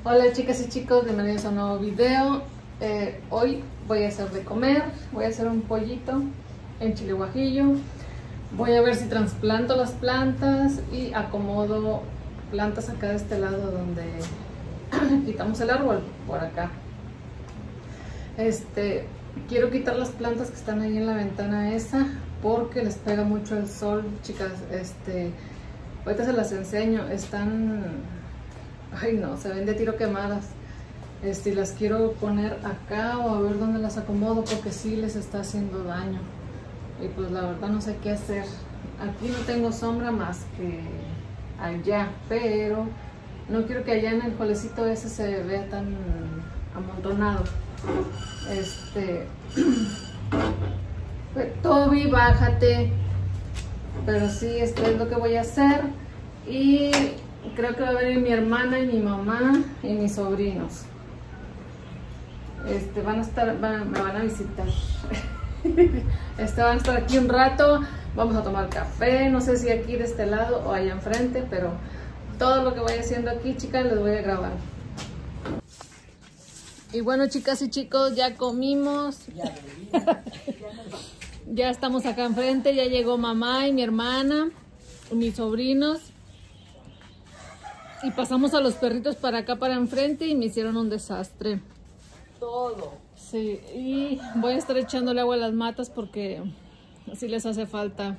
Hola chicas y chicos, bienvenidos a un nuevo video. Hoy voy a hacer de comer, voy a hacer un pollito en chile guajillo. Voy a ver si trasplanto las plantas y acomodo plantas acá de este lado donde quitamos el árbol, por acá. Quiero quitar las plantas que están ahí en la ventana esa porque les pega mucho el sol, chicas. Ahorita se las enseño, están... Ay no, se ven de tiro quemadas. Las quiero poner acá o a ver dónde las acomodo porque sí les está haciendo daño. Y pues la verdad no sé qué hacer. Aquí no tengo sombra más que allá, pero no quiero que allá en el jolecito ese se vea tan amontonado. Toby, bájate. Pero sí, esto es lo que voy a hacer. Y creo que va a venir mi hermana y mi mamá y mis sobrinos. Van a estar, me van a visitar. Van a estar aquí un rato. Vamos a tomar café. No sé si aquí de este lado o allá enfrente, pero todo lo que voy haciendo aquí, chicas, les voy a grabar. Y bueno, chicas y chicos, ya comimos. Ya estamos acá enfrente. Ya llegó mamá y mi hermana y mis sobrinos. Y pasamos a los perritos para acá, para enfrente, y me hicieron un desastre. Todo. Sí, y voy a estar echándole agua a las matas porque así les hace falta.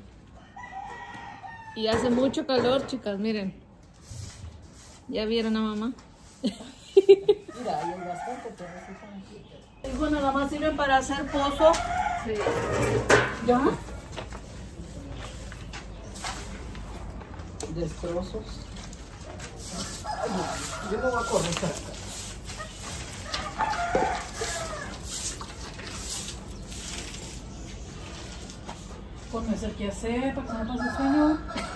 Y hace mucho calor, chicas, miren. ¿Ya vieron a mamá? Mira, hay bastante, pero sí están aquí. Y bueno, nada más sirven para hacer pozo. Sí. ¿Ya? Destrozos. Ay, yo no voy a correr para acá. Ponme a hacer qué hacer para que no pase sueño.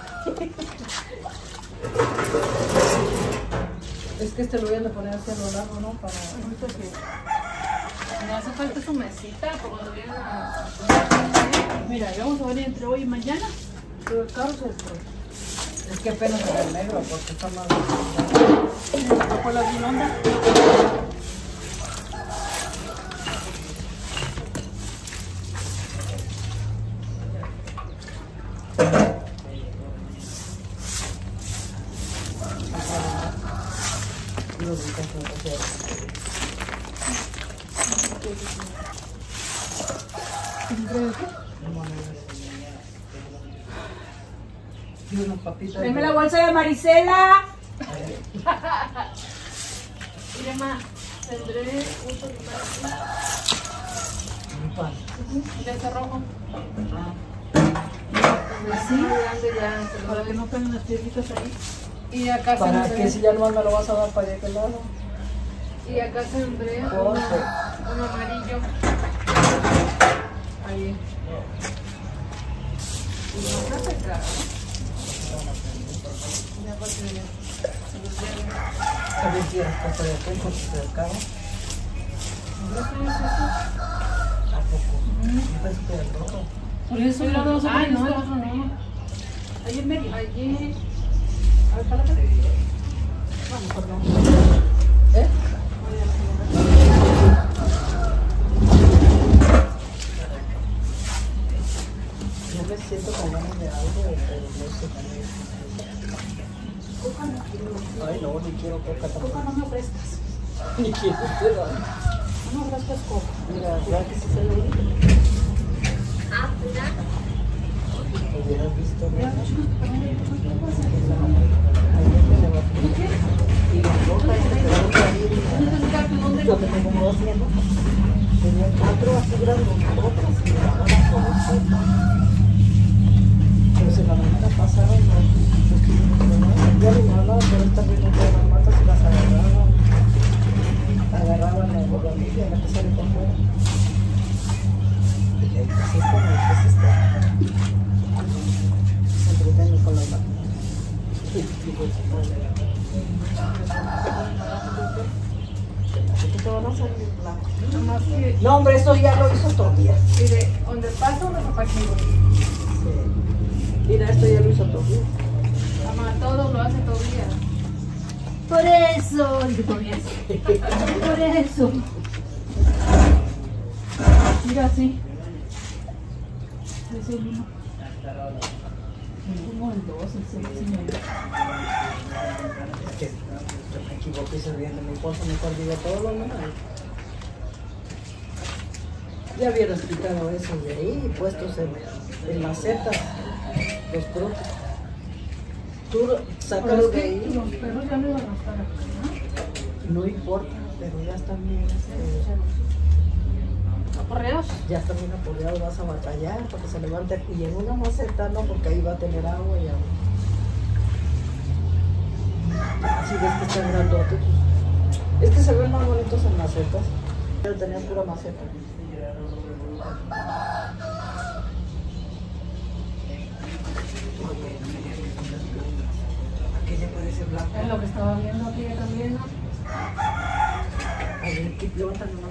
Es que lo voy a poner hacia lo largo, ¿no? Para ahorita que... Me hace falta su mesita por cuando vienen a... Mira, vamos a venir entre hoy y mañana. Pero el carro se destrozó. Es que apenas es el negro porque está más... ¿No fue la guinonda? Deme la bolsa de Marisela. Mire, ma, tendré un poquito aquí. De ese rojo. ¿Sí? Grande ya. Para que no peguen las piedritas ahí. Y acá Para sembré. que si ya no me lo vas a dar para aquel lado. Y acá sembré un amarillo. Ahí. Y no está secado, ¿no? Ya para que se los lleven. A ver si hasta por aquel porque se acaba. ¿A poco? Yo pensé que era el rojo. Por eso Sí, no lo no, ay, no, no. el otro no. Ahí en medio. Allí. A ver, párate. Vamos, perdón. ¿Eh? Yo me siento con ganas de algo, pero no sé también. Ay, no, ni quiero coca tampoco. Coca no me prestas. Ni quiero, pero... No me prestas coca. Mira, ya que se sale ahí. Ah, mira. Hubieras visto, ¿no? Y la ropa se quedó ahí. Lo que me acomodó haciendo. Tenía 4 así grandes ropas y ahora con esto. Pero si la mañana pasada ya le hablaba, pero esta vez no todas las matas y las agarraban la bogamilla, la que sale por fuera. Y le dije, ¿qué es esto? ¿Qué es esto? Se entretengo con las matas. Te van a salir blancos. No, hombre, eso ya lo hizo Tobías. Mire, donde pasa una zapatilla. Sí. Mira, esto ya lo hizo Tobías. Mamá, todo lo hace Tobías. Por eso. Por eso. Mira así. Es el 1. Como el 2, el 6 y medio. Es que yo me equivoqué sirviendo mi esposo, mejor digo todo lo demás. Ya hubieras quitado eso de ahí y puestos en macetas, los frutos. Tú sácalos de ahí. Los perros ya no iban a estar acá, ¿no? No importa, pero ya están bien. ¿Aporreados? Ya están bien apoyados, vas a batallar para que se levante. Y en una maceta no, porque ahí va a tener agua y agua. Si ves que están grandotes. Es que se ven más bonitos en macetas. Pero tenían pura maceta. Aquella parece blanca. Es lo que estaba viendo aquí también, ¿no? A ver, ¿qué levantan nomás?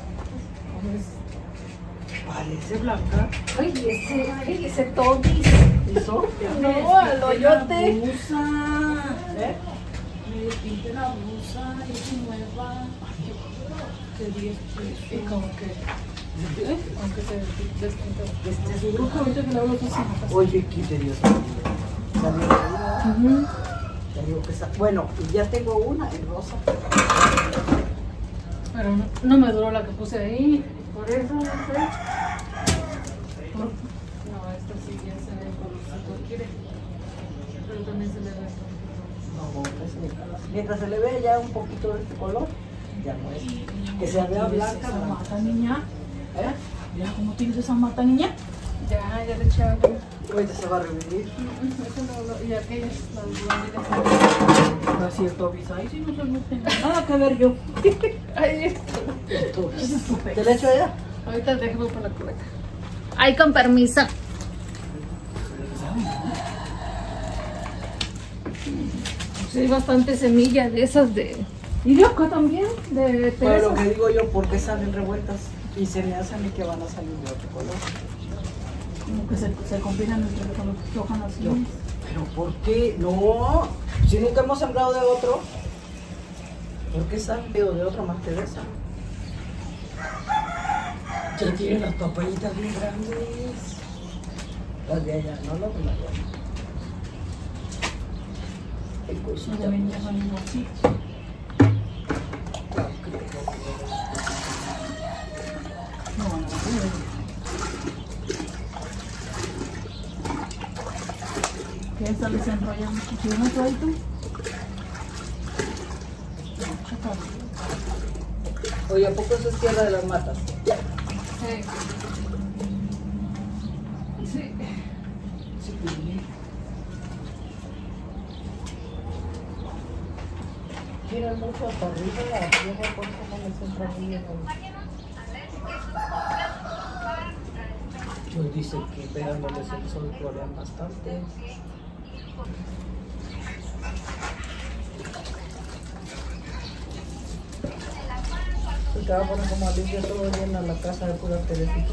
Parece blanca. Ay, ese tobis. ¿Eso? No, al hoyote. Blusa. ¿Eh? Me pinté la blusa, es nueva. ¿Qué día es? Y como que... Aunque se despintó. Este es Yo creo que ahorita que le hablo así. Oye, qué Dios. Salió de ahí. Ya digo que bueno, y ya tengo una en rosa. Pero no me duró la que puse ahí. Por eso, no sé. No, esta sí ya se ve colorcito, quiere. Pero también se le ve esto. No, pues, mientras se le ve ya un poquito de este color, ya no es. Que se vea blanca. Esa mata, niña. ¿Eh? ¿Ya cómo tienes esa mata, niña? Ya le eché agua. Ahorita se va a revivir. Y aquellas, las blondinas. No es cierto, Visa. Ahí sí no tengo nada que ver yo. Ay, Esto. eso es tu ¿Te le echo allá? ahorita déjame por la cubeta. Ay, con permiso. Sí, hay bastante semilla de esas de... Y de acá también, de Pero lo Teresa. que digo yo, ¿por qué salen revueltas? Y se me hace a mí que van a salir de otro color. Como que se combinan entre con los que hojan así. Yo, ¿pero por qué? No, si nunca hemos sembrado de otro, ¿por qué salen de otro más que de esa? Ya tienen las papayitas bien grandes. Las de allá, no las de allá. El No cosita. deben ya son así. No van a ver. Que esta les enrolla mucho. ¿Quieres un toallito? Oye, ¿a poco eso es tierra de las matas? Sí. Sí. Sí, pues, bien. Tiran mucho hasta arriba la tierra, por eso no me centra muy bien. Pues dicen que pegándoles el sol florean bastante. Y te va a poner como limpio todo llena la casa de pura Teresita.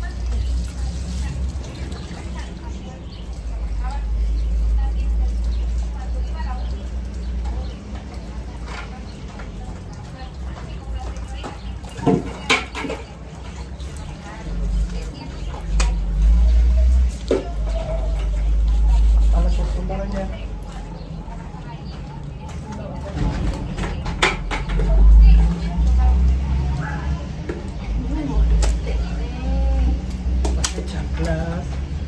A la costumbre ya. Chanclas.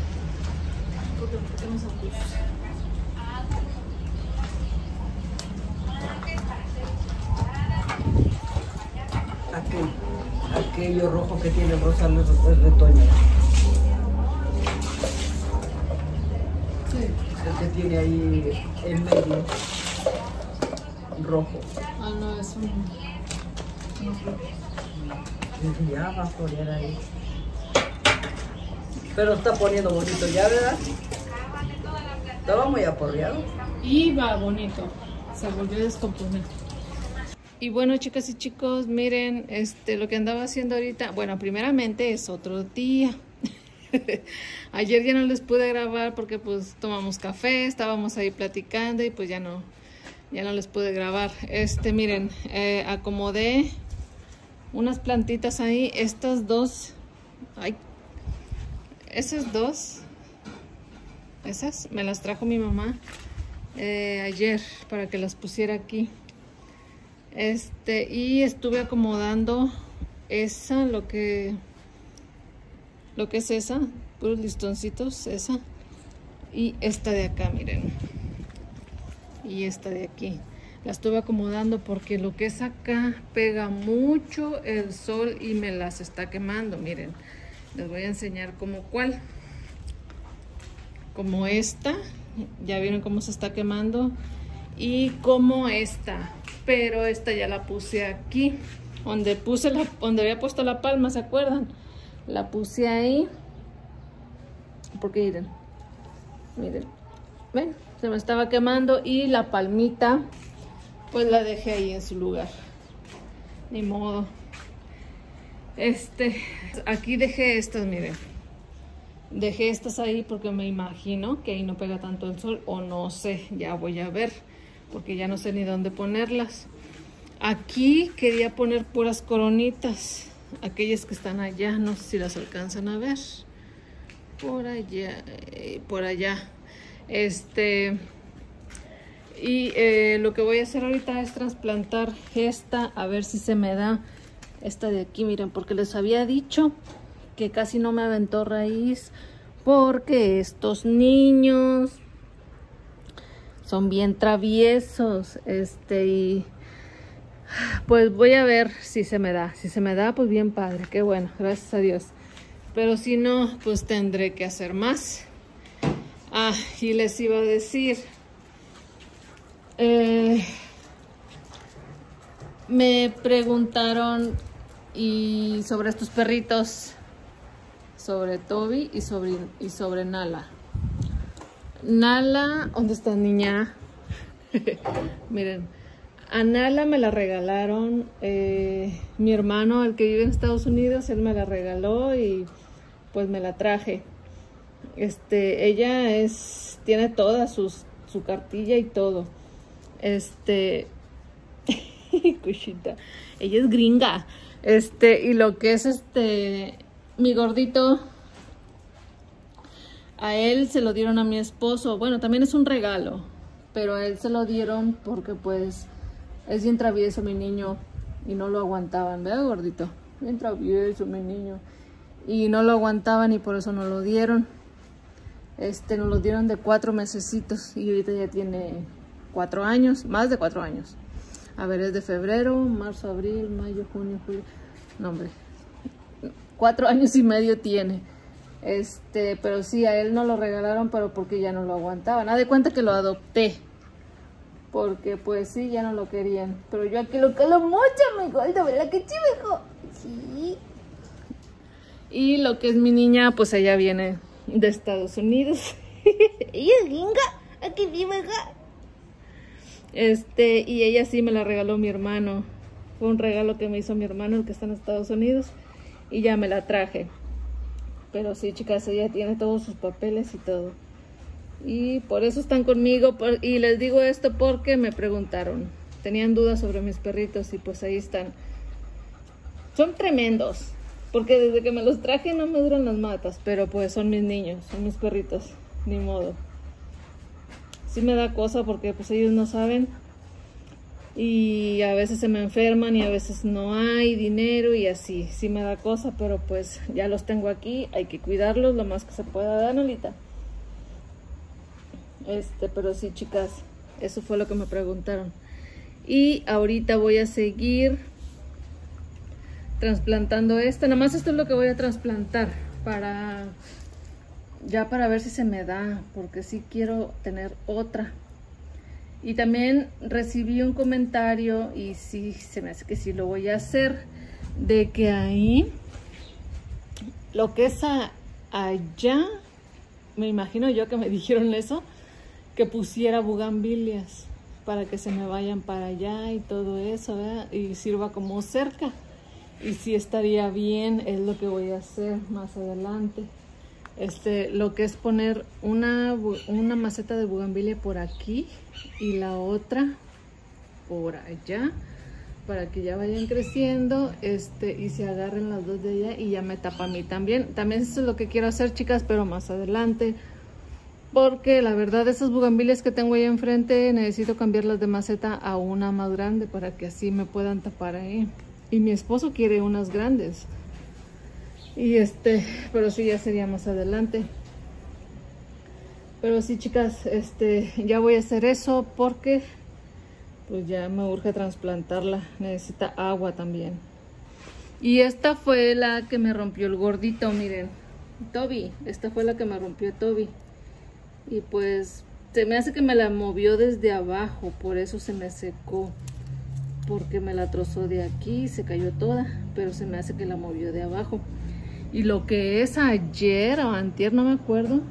Aquello rojo que tiene Rosal es retoño. El que tiene ahí en medio rojo. Ah, no, es un... Ya va a florear ahí. Pero está poniendo bonito ya, ¿verdad? Estaba muy aporreado. Iba bonito. Se volvió a descomponer. Y bueno, chicas y chicos, miren, lo que andaba haciendo ahorita, bueno, primeramente es otro día. Ayer ya no les pude grabar porque pues tomamos café, estábamos ahí platicando y pues ya no ya no les pude grabar. Miren, acomodé unas plantitas ahí, estas dos, ay, esas dos, esas me las trajo mi mamá ayer para que las pusiera aquí. Y estuve acomodando esa, lo que es esa, puros listoncitos, esa, y esta de acá, miren, y esta de aquí. La estuve acomodando porque lo que es acá pega mucho el sol y me las está quemando. Miren, les voy a enseñar como cuál. Como esta, ya vieron cómo se está quemando. Y como esta, pero esta ya la puse aquí, donde había puesto la palma, ¿se acuerdan? La puse ahí, porque miren, ven, se me estaba quemando y la palmita pues la dejé ahí en su lugar, ni modo. Aquí dejé estas, miren, dejé estas ahí porque me imagino que ahí no pega tanto el sol, o no sé, ya voy a ver, porque ya no sé ni dónde ponerlas. Aquí quería poner puras coronitas, aquellas que están allá, no sé si las alcanzan a ver, por allá, por allá. Lo que voy a hacer ahorita es trasplantar esta, a ver si se me da esta de aquí, miren, porque les había dicho que casi no me aventó raíz, porque estos niños son bien traviesos, y pues voy a ver si se me da. Si se me da, pues bien padre, qué bueno, gracias a Dios. Pero si no, pues tendré que hacer más. Y les iba a decir, me preguntaron sobre estos perritos, sobre Toby y sobre Nala. Nala, ¿dónde está, niña? Miren, a Nala me la regalaron mi hermano, el que vive en Estados Unidos, él me la regaló y pues me la traje. Ella tiene toda su cartilla y todo. Cuchita, ella es gringa. Y lo que es mi gordito, a él se lo dieron a mi esposo. Bueno, también es un regalo, pero a él se lo dieron porque pues es bien travieso mi niño y no lo aguantaban, ¿verdad, gordito? Bien travieso mi niño y no lo aguantaban y por eso no lo dieron. Nos lo dieron de 4 mesecitos y ahorita ya tiene 4 años, más de 4 años. A ver, es de febrero, marzo, abril, mayo, junio, julio. No, hombre, 4 años y medio tiene. Pero sí, a él no lo regalaron, pero porque ya no lo aguantaban. Haz de cuenta que lo adopté, porque pues sí, ya no lo querían. Pero yo aquí lo quiero mucho, mi gordo, ¿verdad que chivejo? Sí. Y lo que es mi niña, pues ella viene de Estados Unidos. Ella es gringa, aquí vive acá. Y ella sí me la regaló mi hermano. Fue un regalo que me hizo mi hermano, el que está en Estados Unidos, y ya me la traje. Pero sí, chicas, ella tiene todos sus papeles y todo. Y por eso están conmigo. Y les digo esto porque me preguntaron. Tenían dudas sobre mis perritos y pues ahí están. Son tremendos. Porque desde que me los traje no me duran las matas. Pero pues son mis niños, son mis perritos. Ni modo. Sí me da cosa porque pues ellos no saben. Y a veces se me enferman y a veces no hay dinero y así. Sí me da cosa, pero pues ya los tengo aquí. Hay que cuidarlos lo más que se pueda, Danolita. Pero sí, chicas, eso fue lo que me preguntaron. Y ahorita voy a seguir trasplantando nada más esto es lo que voy a trasplantar para ver si se me da, porque sí quiero tener otra. Y también recibí un comentario y sí, se me hace que sí lo voy a hacer, de que ahí lo que es allá, me imagino yo que me dijeron eso, que pusiera bugambilias para que se me vayan para allá y todo eso, ¿verdad? Y sirva como cerca. Y sí estaría bien, es lo que voy a hacer más adelante. Lo que es poner una maceta de bugambilia por aquí y la otra por allá para que ya vayan creciendo y se agarren las dos de allá y ya me tapa a mí también. También eso es lo que quiero hacer, chicas, pero más adelante. Porque la verdad esas bugambilias que tengo ahí enfrente necesito cambiarlas de maceta a una más grande para que así me puedan tapar ahí. Y mi esposo quiere unas grandes. Y pero sí, ya sería más adelante. Pero sí, chicas, ya voy a hacer eso porque pues ya me urge trasplantarla. Necesita agua también. Y esta fue la que me rompió el gordito, miren. Toby, esta fue la que me rompió Toby. Y pues se me hace que me la movió desde abajo, por eso se me secó. Porque me la trozó de aquí, se cayó toda, pero se me hace que la movió de abajo. Y lo que es ayer o antier, no me acuerdo,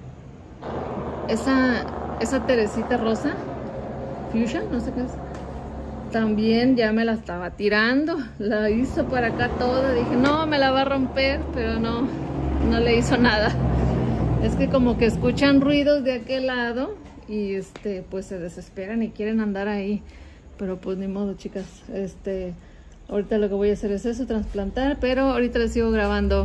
esa Teresita rosa, fuchsia, no sé qué es, también ya me la estaba tirando. La hizo por acá toda, dije no, me la va a romper, pero no le hizo nada. Es que como que escuchan ruidos de aquel lado y pues se desesperan y quieren andar ahí. Pero pues ni modo, chicas. Ahorita lo que voy a hacer es eso, trasplantar, pero ahorita les sigo grabando.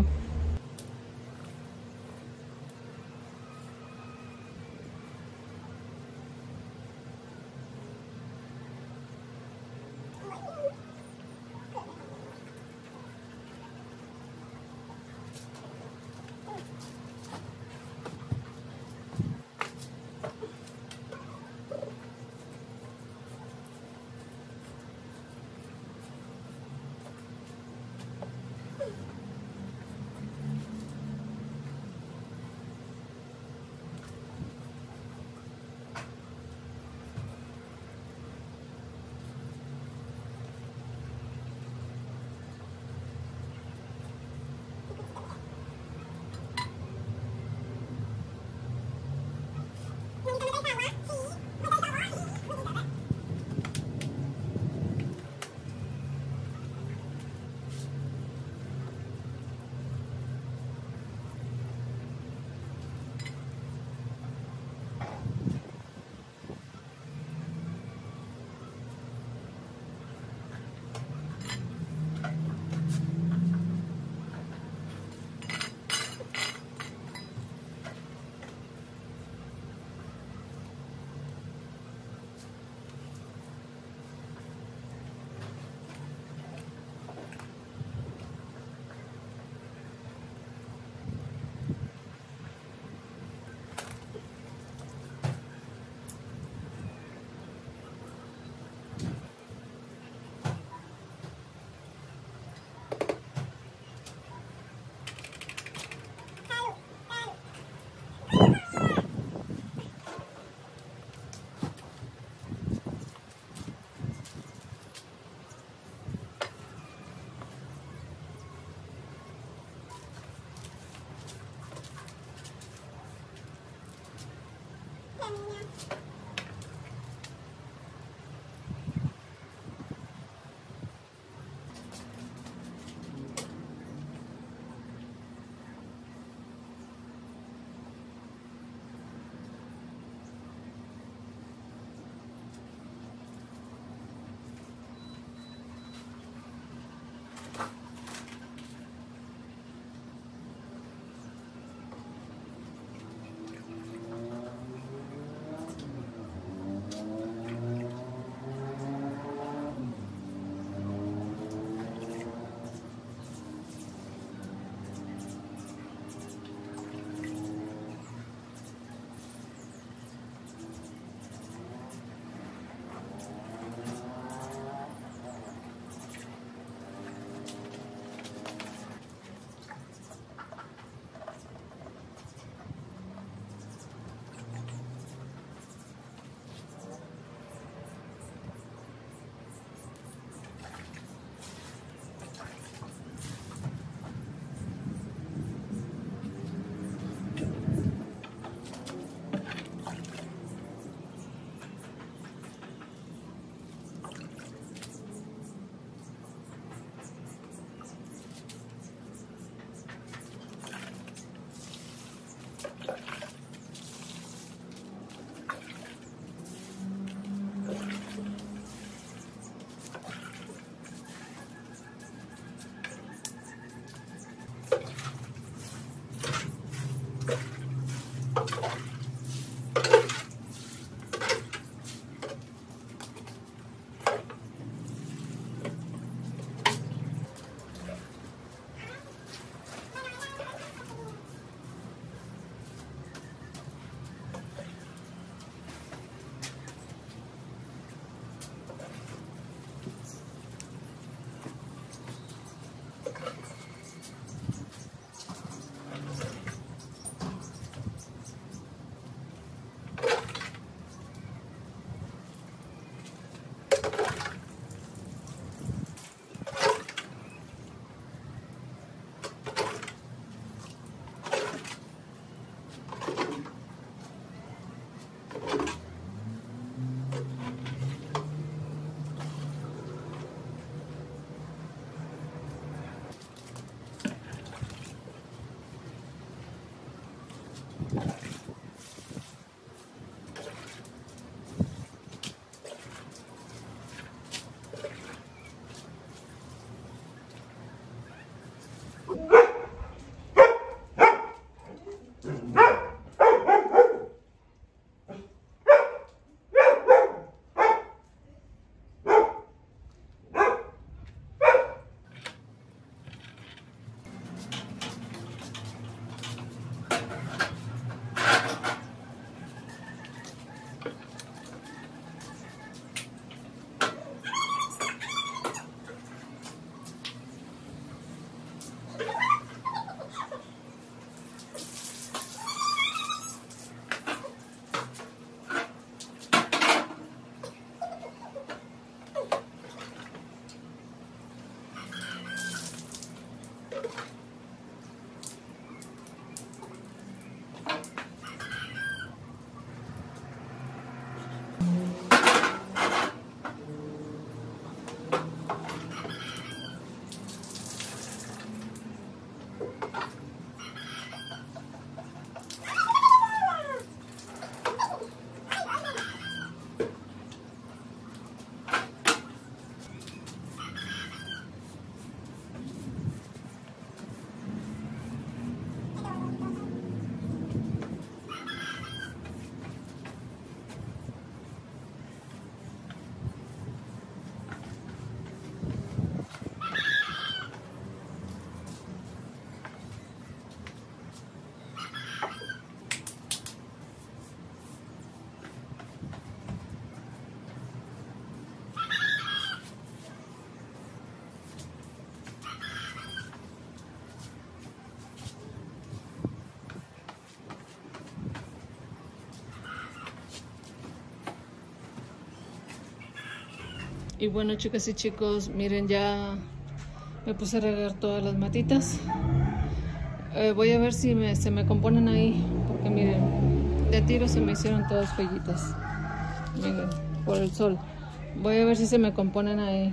Y bueno, chicas y chicos, miren, ya me puse a regar todas las matitas. Voy a ver si se me componen ahí, porque miren, de tiro se me hicieron todas fellitas. Miren, por el sol. Voy a ver si se me componen ahí.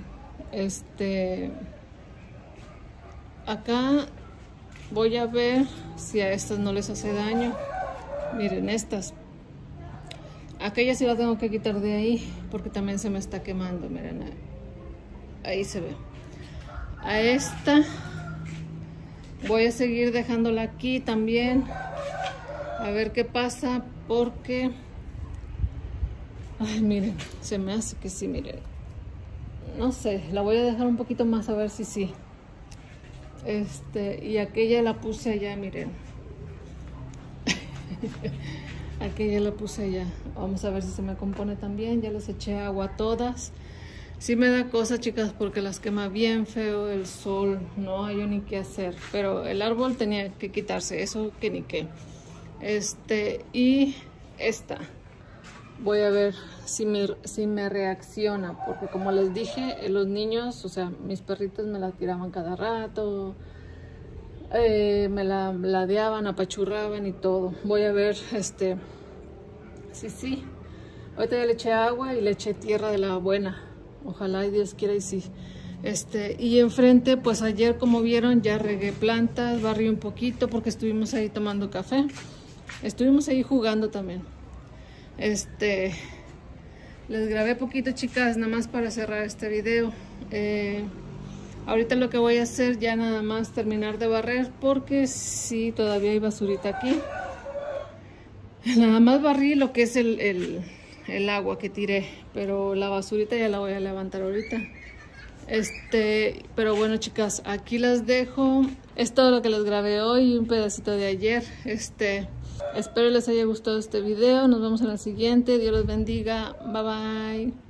Acá voy a ver si a estas no les hace daño. Miren, estas. Aquella sí la tengo que quitar de ahí, porque también se me está quemando. Miren, ahí se ve. A esta voy a seguir dejándola aquí también, a ver qué pasa, porque ay, miren, se me hace que sí, miren, no sé, la voy a dejar un poquito más a ver si sí. Y aquella la puse allá, miren. Aquella la puse allá. Vamos a ver si se me compone también. Ya les eché agua a todas. Sí me da cosa, chicas, porque las quema bien feo el sol. No hay ni qué hacer. Pero el árbol tenía que quitarse. Eso que ni qué. Y esta. Voy a ver si me reacciona. Porque como les dije, los niños, o sea, mis perritos me la tiraban cada rato. Me la ladeaban, apachurraban y todo. Voy a ver, sí. Ahorita ya le eché agua y le eché tierra de la buena. Ojalá y Dios quiera y sí. Y enfrente, pues ayer, como vieron, ya regué plantas, barrí un poquito porque estuvimos ahí tomando café. Estuvimos ahí jugando también. Les grabé poquito, chicas, nada más para cerrar este video. Ahorita lo que voy a hacer ya nada más terminar de barrer, porque sí, todavía hay basurita aquí. Nada más barrí lo que es el agua que tiré, pero la basurita ya la voy a levantar ahorita. Pero bueno, chicas, aquí las dejo. Es todo lo que les grabé hoy, un pedacito de ayer. Espero les haya gustado este video. Nos vemos en el siguiente. Dios los bendiga. Bye bye.